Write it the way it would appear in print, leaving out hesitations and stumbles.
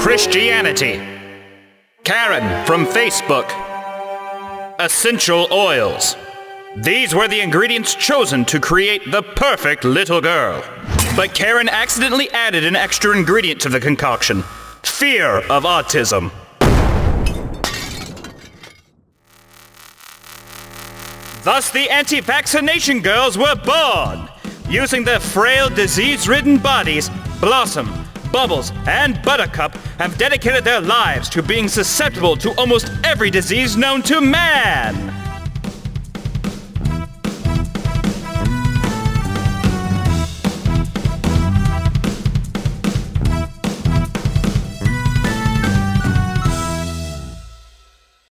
Christianity. Karen from Facebook. Essential oils. These were the ingredients chosen to create the perfect little girl. But Karen accidentally added an extra ingredient to the concoction: fear of autism. Thus, the Anti-Vaccination Girls were born. Using their frail, disease-ridden bodies, Blossom, Bubbles, and Buttercup have dedicated their lives to being susceptible to almost every disease known to man.